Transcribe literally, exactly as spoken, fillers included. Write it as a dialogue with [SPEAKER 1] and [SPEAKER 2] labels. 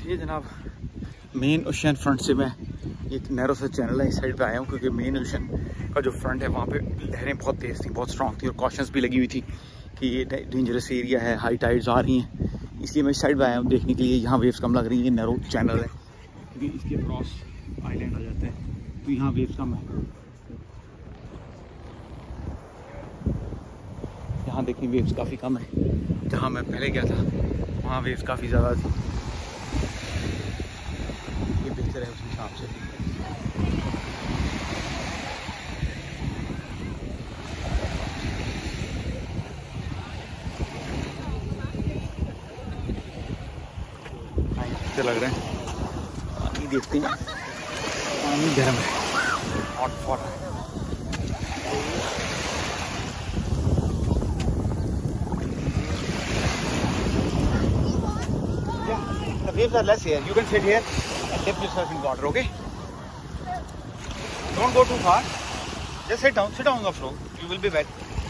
[SPEAKER 1] ये जनाब main ocean front से मैं एक नैरो सा चैनल है इस साइड पे आया हूँ, क्योंकि मेन ओशन का जो फ्रंट है वहाँ पे लहरें बहुत तेज़ थी, बहुत स्ट्रॉन्ग थी और कॉशंस भी लगी हुई थी कि ये डेंजरस एरिया है, हाई टाइड्स आ रही हैं। इसलिए मैं इस साइड पे आया हूँ देखने के लिए यहाँ वेव्स कम लग रही हैं। ये नैरो चैनल है क्योंकि इसके क्रॉस आइलैंड आ जाते हैं तो यहाँ वेव्स कम है। यहाँ देखिए वेव्स काफ़ी कम है, जहाँ मैं पहले गया था वहाँ वेव्स काफ़ी ज़्यादा थी। ये बेहतर है उस हिसाब से। अच्छे लग रहे हैं। पानी देखते हैं, पानी गर्म है, हॉट हॉट है। The waves are less here. You can sit here and dip yourself in water, okay? Don't go too far. Just sit down. Sit down on the floor. You will be wet.